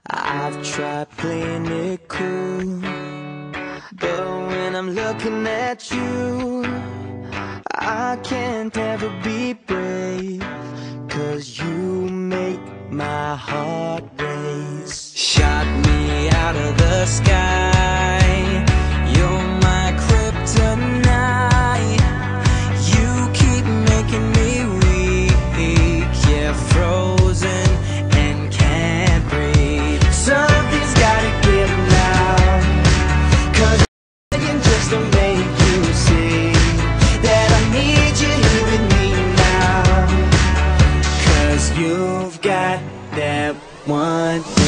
I've tried playing it cool, but when I'm looking at you, I can't ever be brave, 'cause you make my heart race. Shot me out of the sky, you're my kryptonite. You keep making me weak, yeah, frozen and can't breathe. Something's gotta give now, 'cause I can just don't make you see that I need you here with me now. 'Cause you've got that one thing